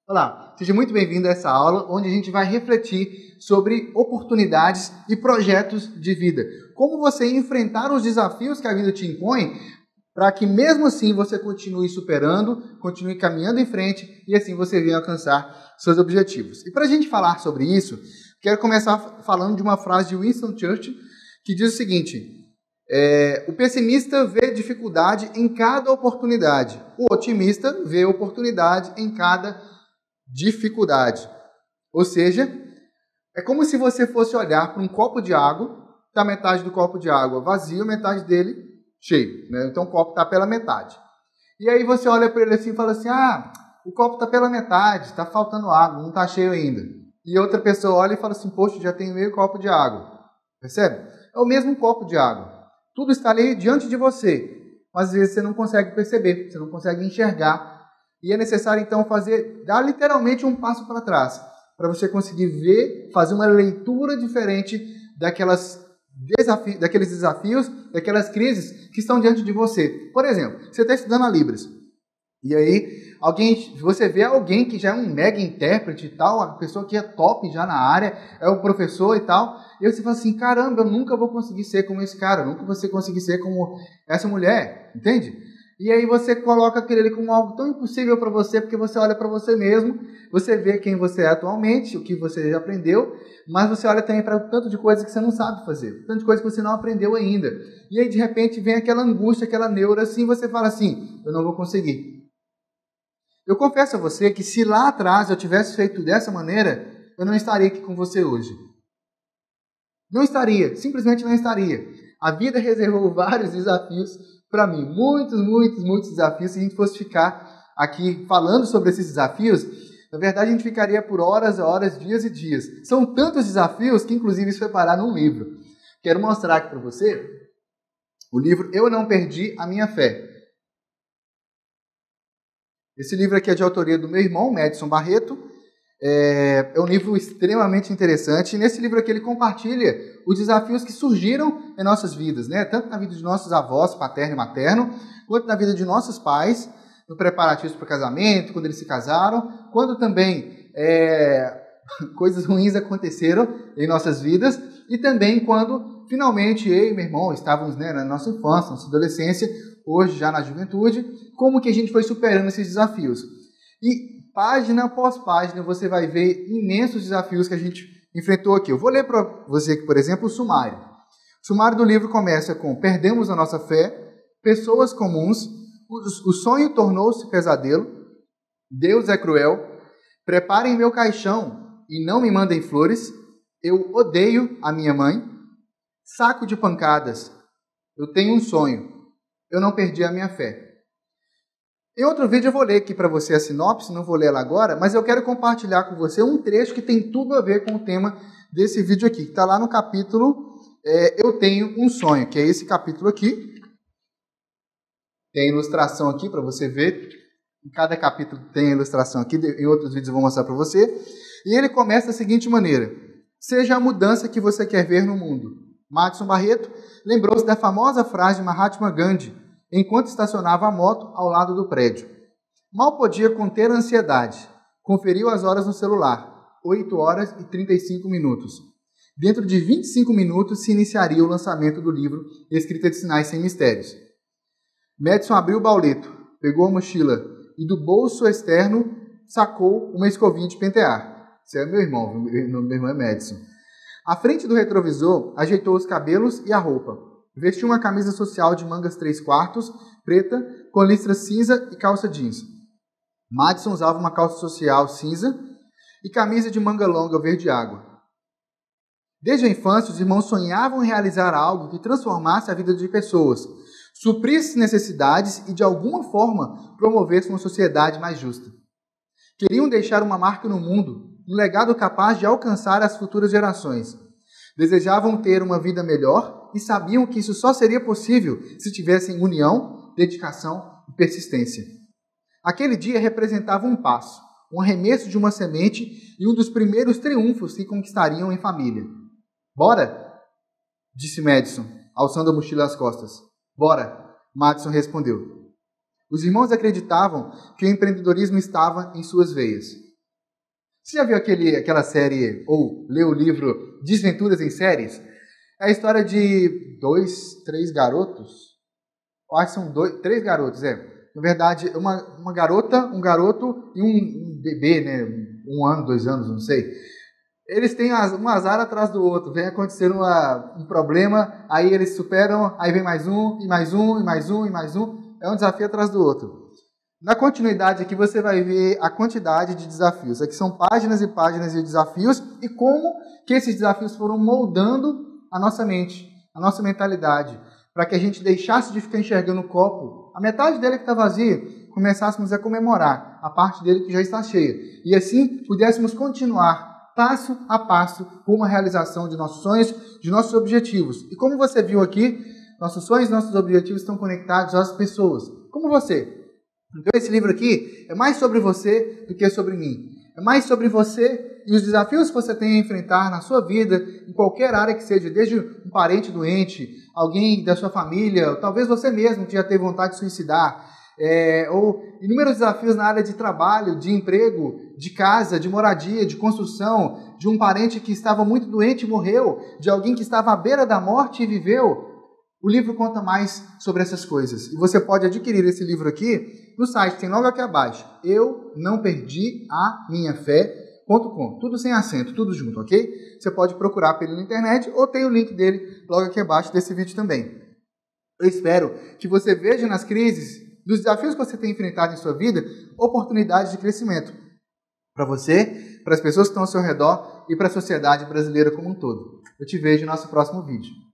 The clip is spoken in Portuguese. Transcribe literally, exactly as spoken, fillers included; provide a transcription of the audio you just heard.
Olá, seja muito bem-vindo a essa aula onde a gente vai refletir sobre oportunidades e projetos de vida. Como você enfrentar os desafios que a vida te impõe para que mesmo assim você continue superando, continue caminhando em frente e assim você venha alcançar seus objetivos. E para a gente falar sobre isso, quero começar falando de uma frase de Winston Churchill que diz o seguinte: é, o pessimista vê dificuldade em cada oportunidade, o otimista vê oportunidade em cada dificuldade. Ou seja, é como se você fosse olhar para um copo de água, está metade do copo de água vazio, metade dele cheio, né? Então o copo está pela metade. E aí você olha para ele assim e fala assim: ah, o copo está pela metade, está faltando água, não está cheio ainda. E outra pessoa olha e fala assim: poxa, já tem meio copo de água. Percebe? É o mesmo copo de água. Tudo está ali diante de você, mas às vezes você não consegue perceber, você não consegue enxergar. E é necessário, então, fazer, dar literalmente um passo para trás, para você conseguir ver, fazer uma leitura diferente daquelas desafi- daqueles desafios, daquelas crises que estão diante de você. Por exemplo, você está estudando a Libras, e aí alguém, você vê alguém que já é um mega intérprete e tal, a pessoa que é top já na área, é o professor e tal, e você fala assim: caramba, eu nunca vou conseguir ser como esse cara, eu nunca vou conseguir ser como essa mulher, entende? E aí você coloca aquele ali como algo tão impossível para você, porque você olha para você mesmo, você vê quem você é atualmente, o que você já aprendeu, mas você olha também para o tanto de coisas que você não sabe fazer, tanto de coisas que você não aprendeu ainda. E aí de repente vem aquela angústia, aquela neura assim, você fala assim: eu não vou conseguir. Eu confesso a você que se lá atrás eu tivesse feito dessa maneira, eu não estaria aqui com você hoje. Não estaria, simplesmente não estaria. A vida reservou vários desafios para mim, muitos, muitos, muitos desafios. Se a gente fosse ficar aqui falando sobre esses desafios, na verdade a gente ficaria por horas, horas, dias e dias. São tantos desafios que inclusive isso foi parar num livro. Quero mostrar aqui para você o livro Eu Não Perdi a Minha Fé. Esse livro aqui é de autoria do meu irmão, Madison Barreto. É, é um livro extremamente interessante. E nesse livro aqui ele compartilha os desafios que surgiram em nossas vidas, né? Tanto na vida de nossos avós, paterno e materno, quanto na vida de nossos pais, no preparativos para o casamento, quando eles se casaram, quando também é, coisas ruins aconteceram em nossas vidas, e também quando finalmente eu e meu irmão estávamos, né, na nossa infância, nossa adolescência, hoje já na juventude, como que a gente foi superando esses desafios. E página após página você vai ver imensos desafios que a gente enfrentou aqui. Eu vou ler para você aqui, por exemplo, o sumário. O sumário do livro começa com: perdemos a nossa fé, pessoas comuns, o, o sonho tornou-se pesadelo, Deus é cruel, preparem meu caixão e não me mandem flores, eu odeio a minha mãe, saco de pancadas, eu tenho um sonho, eu não perdi a minha fé. Em outro vídeo eu vou ler aqui para você a sinopse, não vou ler ela agora, mas eu quero compartilhar com você um trecho que tem tudo a ver com o tema desse vídeo aqui, que está lá no capítulo é, Eu Tenho um Sonho, que é esse capítulo aqui. Tem ilustração aqui para você ver. Em cada capítulo tem ilustração aqui, em outros vídeos eu vou mostrar para você. E ele começa da seguinte maneira: seja a mudança que você quer ver no mundo. Madison Barreto lembrou-se da famosa frase de Mahatma Gandhi, enquanto estacionava a moto ao lado do prédio. Mal podia conter a ansiedade. Conferiu as horas no celular. oito horas e trinta e cinco minutos. Dentro de vinte e cinco minutos se iniciaria o lançamento do livro Escrita de Sinais Sem Mistérios. Madison abriu o bauleto, pegou a mochila e do bolso externo sacou uma escovinha de pentear. Esse é meu irmão, meu irmão é Madison. À frente do retrovisor, ajeitou os cabelos e a roupa. Vestiu uma camisa social de mangas três quartos, preta, com listra cinza e calça jeans. Madison usava uma calça social cinza e camisa de manga longa verde água. Desde a infância, os irmãos sonhavam em realizar algo que transformasse a vida de pessoas, suprisse necessidades e, de alguma forma, promovesse uma sociedade mais justa. Queriam deixar uma marca no mundo, um legado capaz de alcançar as futuras gerações. Desejavam ter uma vida melhor e sabiam que isso só seria possível se tivessem união, dedicação e persistência. Aquele dia representava um passo, um arremesso de uma semente e um dos primeiros triunfos que conquistariam em família. Bora? Disse Madison, alçando a mochila às costas. Bora, Madison respondeu. Os irmãos acreditavam que o empreendedorismo estava em suas veias. Você já viu aquele, aquela série, ou leu o livro Desventuras em Séries? É a história de dois, três garotos. Eu acho que são dois, três garotos, é. Na verdade, uma, uma garota, um garoto e um, um bebê, né? Um ano, dois anos, não sei. Eles têm um azar atrás do outro. Vem acontecendo uma, um problema, aí eles superam, aí vem mais um, e mais um, e mais um, e mais um. É um desafio atrás do outro. Na continuidade aqui você vai ver a quantidade de desafios. Aqui são páginas e páginas de desafios e como que esses desafios foram moldando a nossa mente, a nossa mentalidade, para que a gente deixasse de ficar enxergando o copo, a metade dele que está vazia, começássemos a comemorar a parte dele que já está cheia. E assim pudéssemos continuar passo a passo com a realização de nossos sonhos, de nossos objetivos. E como você viu aqui, nossos sonhos e nossos objetivos estão conectados às pessoas, como você. Então esse livro aqui é mais sobre você do que sobre mim. É mais sobre você e os desafios que você tem a enfrentar na sua vida, em qualquer área que seja, desde um parente doente, alguém da sua família, ou talvez você mesmo que já teve vontade de suicidar, é, ou inúmeros desafios na área de trabalho, de emprego, de casa, de moradia, de construção, de um parente que estava muito doente e morreu, de alguém que estava à beira da morte e viveu. O livro conta mais sobre essas coisas. E você pode adquirir esse livro aqui no site, tem logo aqui abaixo. Eu não perdi a minha fé ponto com. Tudo sem acento, tudo junto, ok? Você pode procurar por ele na internet ou tem o link dele logo aqui abaixo desse vídeo também. Eu espero que você veja nas crises, dos desafios que você tem enfrentado em sua vida, oportunidades de crescimento. Para você, para as pessoas que estão ao seu redor e para a sociedade brasileira como um todo. Eu te vejo no nosso próximo vídeo.